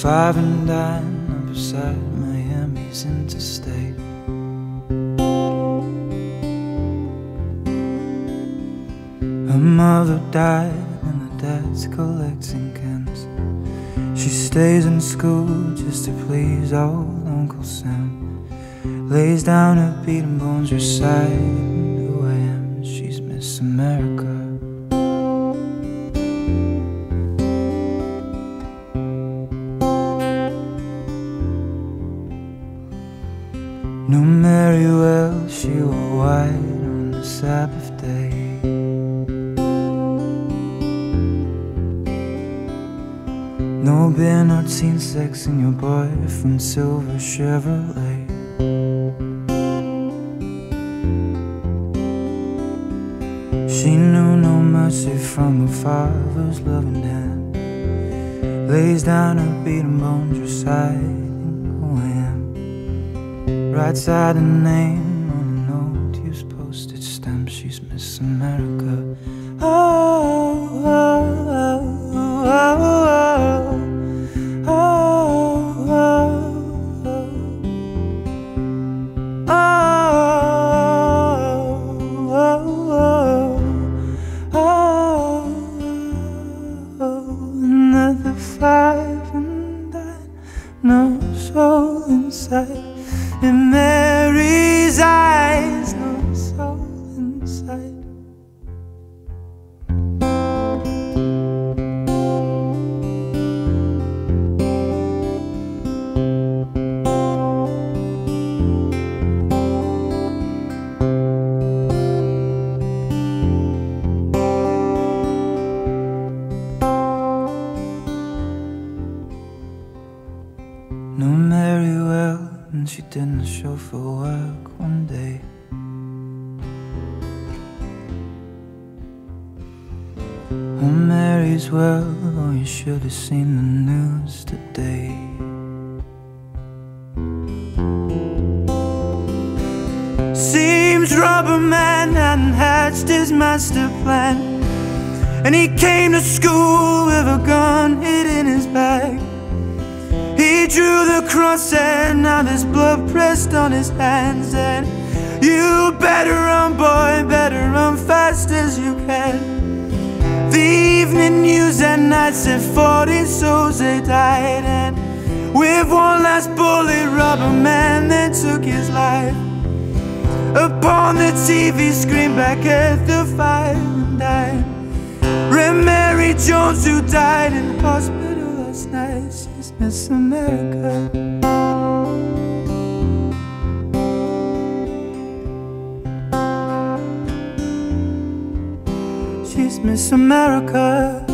5 and dine up beside Miami's interstate. Her mother died and her dad's collecting cans. She stays in school just to please old Uncle Sam. Lays down her beaten bones, reciting who I am. She's Miss America. Knew Mary well, she wore white on the Sabbath day. No beer, no teen sex in your boyfriend's silver Chevrolet. She knew no mercy from her father's loving hand. Lays down her beaten bones, reciting who I am. Writes out a name on a note, use postage stamps. She's Miss America. Oh, oh, oh, oh, oh, oh, oh, another 5 and dine, no soul inside. In Mary's eyes, no soul inside. Knew Mary well, and she didn't show for work one day. Oh, Mary's well, oh, you should have seen the news today. Seems Rubber Man hadn't hatched his master plan, and he came to school with a gun hid in his bag. He drew the cross and now there's blood pressed on his hands. And you better run, boy, better run fast as you can. The evening news at night said 40 souls they died, and with one last bullet, Rubber Man then took his life. Upon the TV screen back at the 5 and dine, Red Mary Jones, who died in hospital last night. She's Miss America. She's Miss America.